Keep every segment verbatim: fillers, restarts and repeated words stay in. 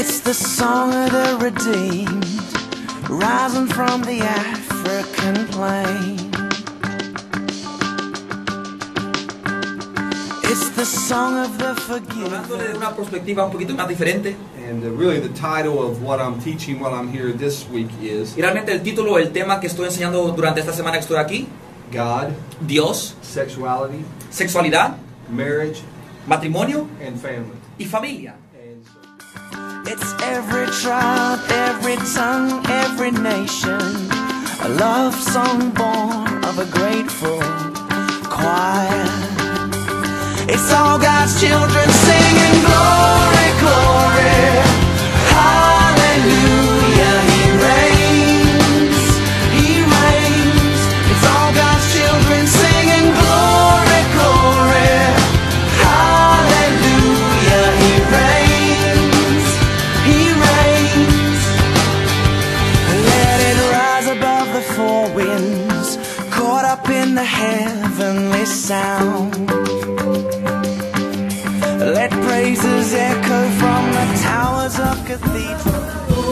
It's the song of the redeemed, rising from the African plain. It's the song of the forgiven. Hablándole de una perspectiva un poquito más diferente. And uh, really the title of what I'm teaching while I'm here this week is Y realmente el título, el tema que estoy enseñando durante esta semana que estoy aquí, God, Dios, Sexuality, sexualidad, Marriage, matrimonio and Family. y familia. And so It's every tribe, every tongue, every nation, a love song born of a grateful choir. It's all God's children singing glory, glory, hallelujah, He reigns, He reigns. It's all God's children singing glory, glory, hallelujah, He reigns, He reigns. Let it rise above the four winds, caught up in the heavenly sound. Let praises echo from the towers of cathedrals.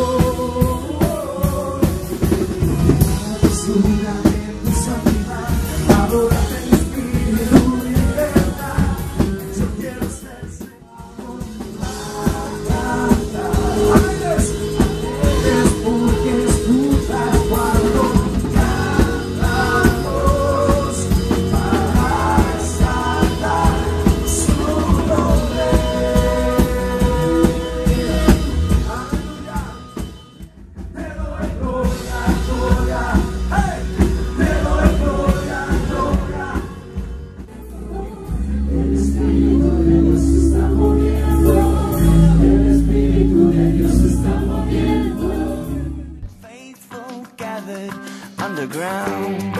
Underground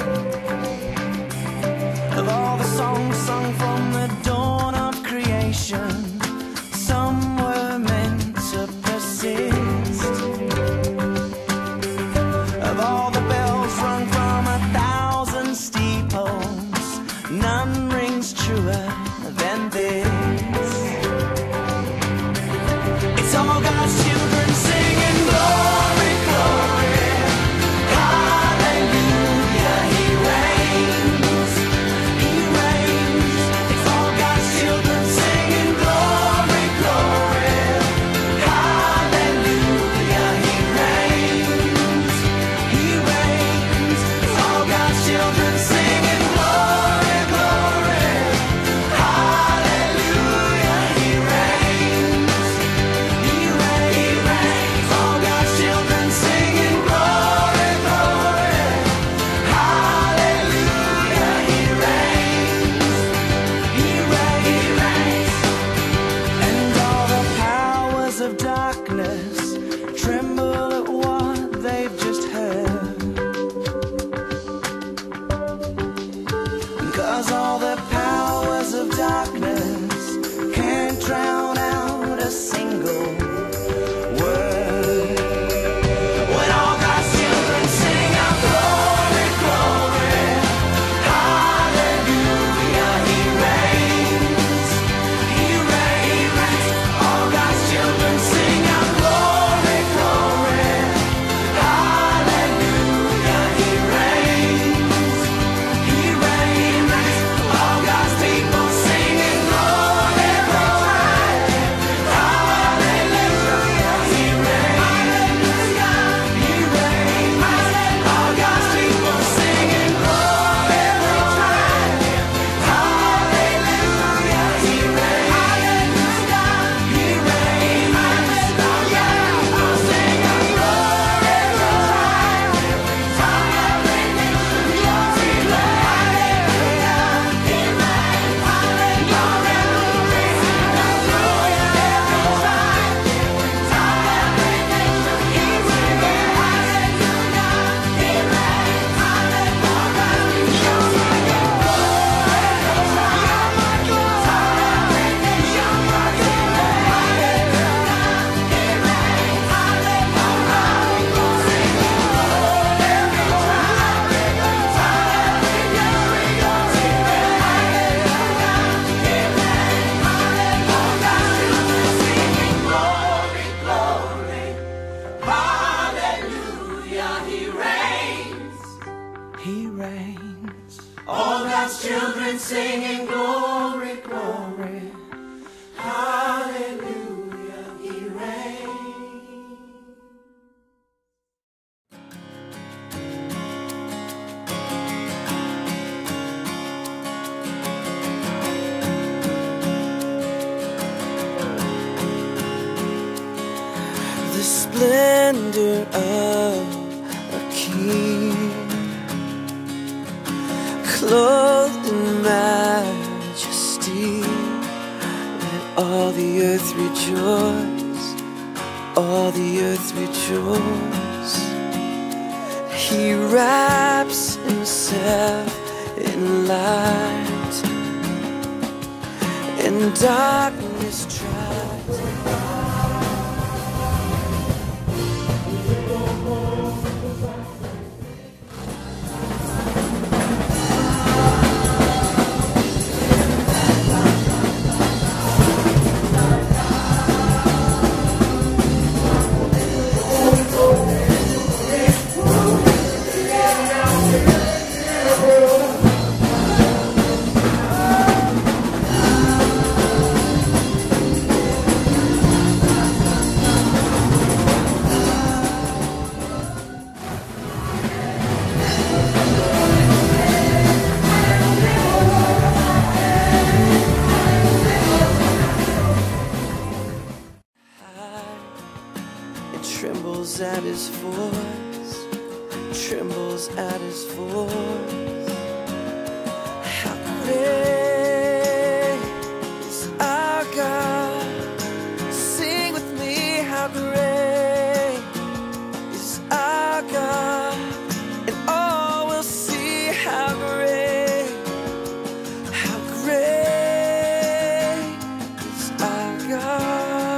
of all the songs sung from the dawn of creation, some were meant to persist. Of all the bells rung from a thousand steeples, none rings truer than this. It's all God's children singing glory, glory. Cause all the powers of darkness can't drown out a single word. When all God's children sing out glory, glory, hallelujah, He reigns, He reigns. All God's children sing out glory, glory, hallelujah, He reigns, He reigns. God's children singing glory, glory, hallelujah, He reigns. The splendor of a king, clothed in majesty, let all the earth rejoice, all the earth rejoice. He wraps himself in light, and darkness tries. Trembles at his voice, trembles at his voice. How great is our God? Sing with me, how great is our God, and all will see how great, how great is our God.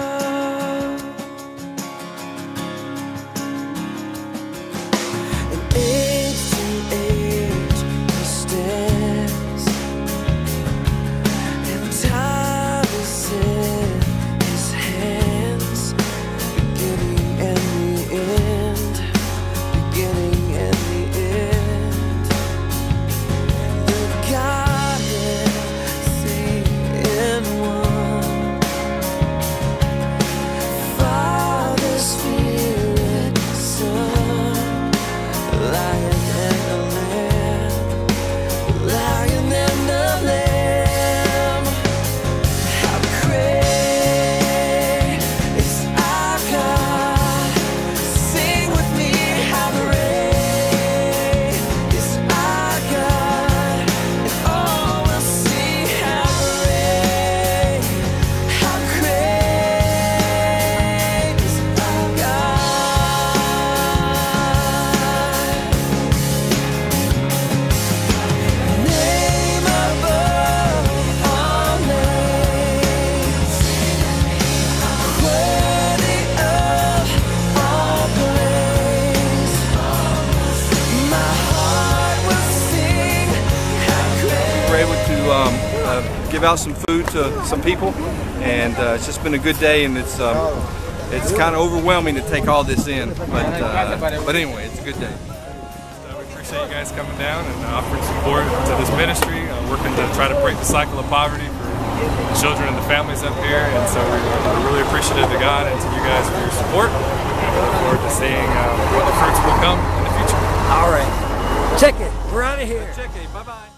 Um, uh, give out some food to some people, and uh, it's just been a good day, and it's um, it's kind of overwhelming to take all this in, but uh, but anyway, it's a good day. So we appreciate you guys coming down and offering support to this ministry, uh, working to try to break the cycle of poverty for the children and the families up here, and so we're, we're really appreciative to God and to you guys for your support, and we look forward to seeing uh, what the fruits will come in the future. All right, check it, we're out of here. Check it, bye-bye.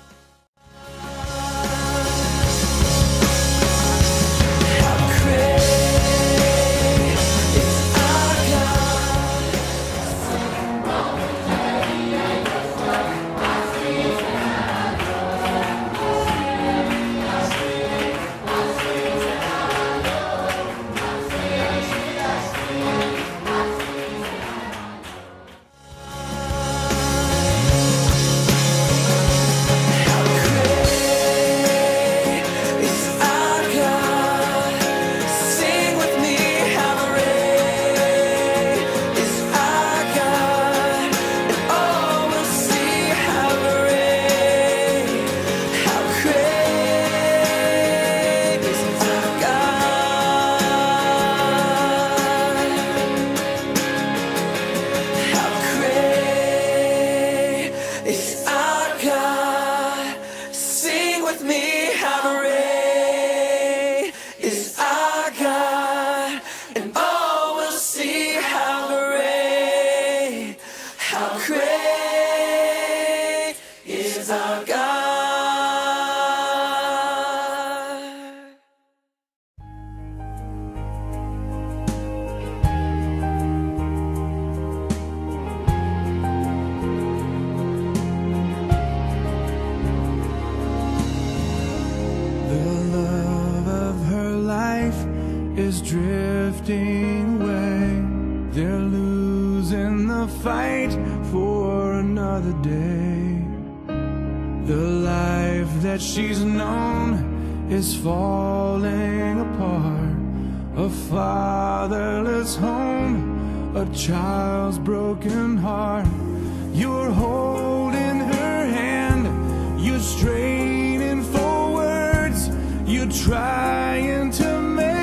with me how great is our God, and all will see how great, how great is our God. Is drifting away. They're losing the fight for another day. The life that she's known is falling apart. A fatherless home, a child's broken heart. You're holding her hand, you're straining for words, you're trying to make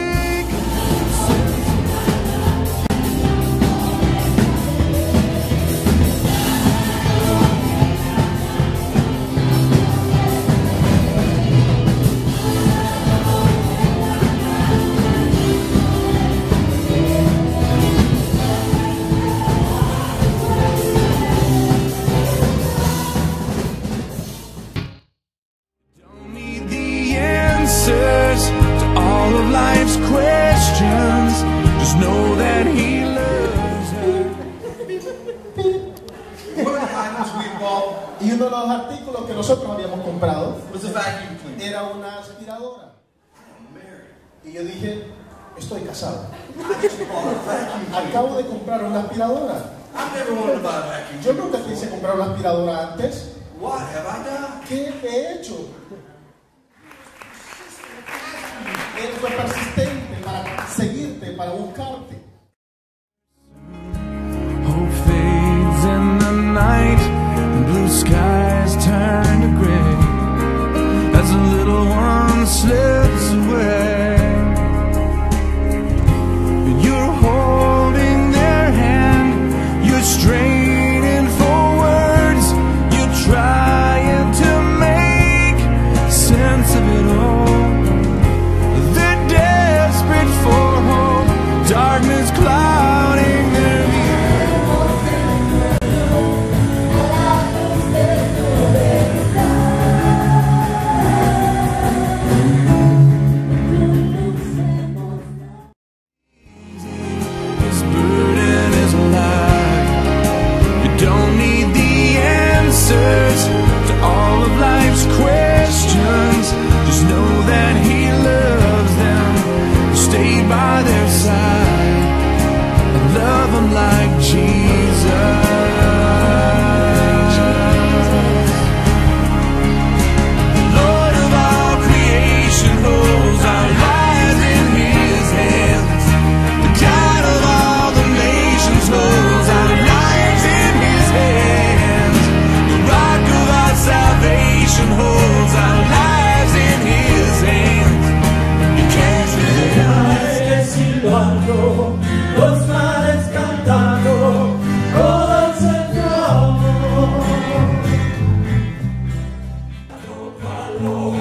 to all of life's questions. Just know that he loves her. Y uno de los artículos que nosotros habíamos comprado era una aspiradora. Y yo dije, estoy casado. Acabo de comprar una aspiradora. Yo nunca quise comprar una aspiradora antes. ¿Qué he hecho? Él fue persistente para seguirte, para buscarte. Hope fades in the night, and blue skies turn to gray as the little one slips away. You're holding their hand, you're straining for words, you're trying to make sense of it all. For hope, darkness clouding their This burden is alive. You don't need the answers to all of life's questions. Just know that he loves them. Stay by their side and love them like Jesus. The Lord of all creation holds our lives in his hands. The God of all the nations holds our lives in his hands. The rock of our salvation holds our lives in his hands. You can't los mares cantando, todos se